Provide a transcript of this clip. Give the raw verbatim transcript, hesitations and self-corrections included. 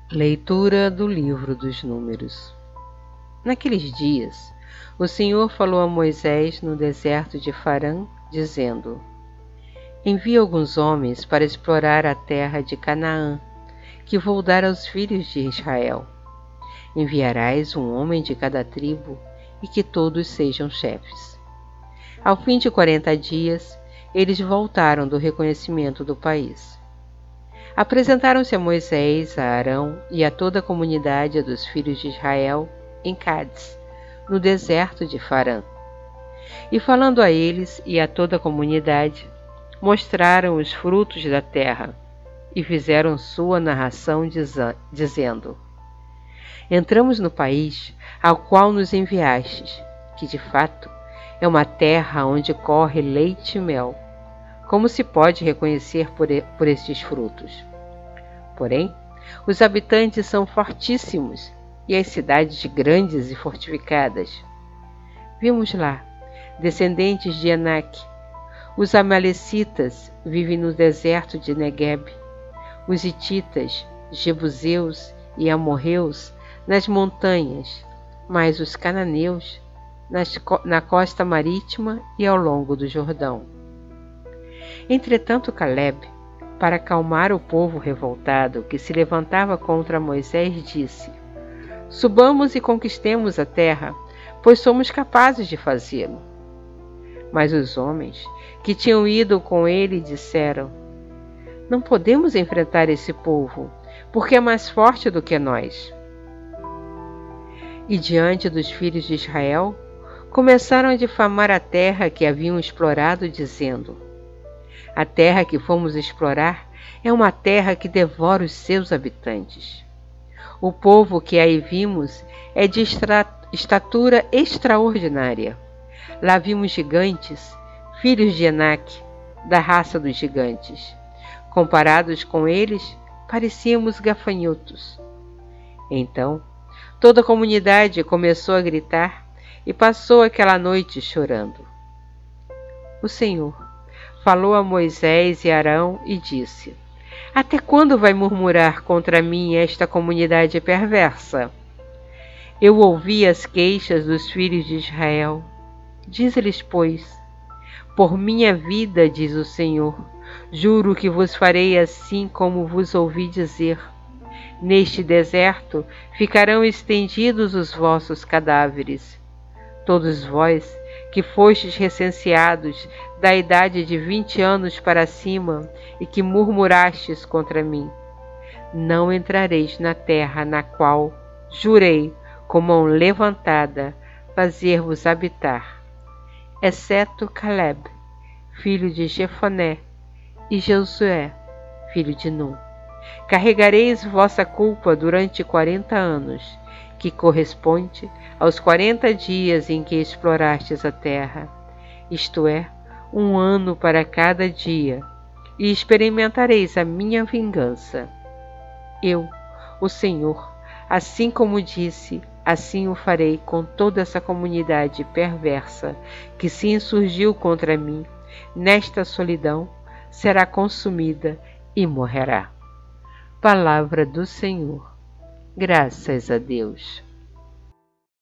Leitura do livro dos Números. Naqueles dias, o Senhor falou a Moisés no deserto de Farã, dizendo: Envia alguns homens para explorar a terra de Canaã, que vou dar aos filhos de Israel. Enviarás um homem de cada tribo, e que todos sejam chefes. Ao fim de quarenta dias, eles voltaram do reconhecimento do país. Apresentaram-se a Moisés, a Arão e a toda a comunidade dos filhos de Israel em Cádiz, no deserto de Farã. E falando a eles e a toda a comunidade, mostraram os frutos da terra e fizeram sua narração dizendo: Entramos no país ao qual nos enviastes, que de fato é uma terra onde corre leite e mel. Como se pode reconhecer por, por estes frutos? Porém, os habitantes são fortíssimos e as cidades grandes e fortificadas. Vimos lá, descendentes de Anak. Os amalecitas vivem no deserto de Negueb. Os hititas, jebuseus e amorreus nas montanhas, mas os cananeus nas, na costa marítima e ao longo do Jordão. Entretanto, Caleb, para acalmar o povo revoltado que se levantava contra Moisés, disse: Subamos e conquistemos a terra, pois somos capazes de fazê-lo. Mas os homens que tinham ido com ele disseram: Não podemos enfrentar esse povo, porque é mais forte do que nós. E diante dos filhos de Israel, começaram a difamar a terra que haviam explorado, dizendo: A terra que fomos explorar é uma terra que devora os seus habitantes. O povo que aí vimos é de estatura extraordinária. Lá vimos gigantes, filhos de Enaque, da raça dos gigantes. Comparados com eles, parecíamos gafanhotos. Então, toda a comunidade começou a gritar e passou aquela noite chorando. O Senhor falou a Moisés e Arão e disse: Até quando vai murmurar contra mim esta comunidade perversa? Eu ouvi as queixas dos filhos de Israel. Diz-lhes, pois: Por minha vida, diz o Senhor, juro que vos farei assim como vos ouvi dizer. Neste deserto ficarão estendidos os vossos cadáveres. Todos vós que fostes recenseados da idade de vinte anos para cima e que murmurastes contra mim, não entrareis na terra na qual jurei com mão levantada fazer-vos habitar, exceto Caleb, filho de Jefoné, e Josué, filho de Nun. Carregareis vossa culpa durante quarenta anos, que corresponde aos quarenta dias em que explorastes a terra, isto é, um ano para cada dia, e experimentareis a minha vingança. Eu, o Senhor, assim como disse, assim o farei com toda essa comunidade perversa que se insurgiu contra mim. Nesta solidão será consumida e morrerá. Palavra do Senhor. Graças a Deus.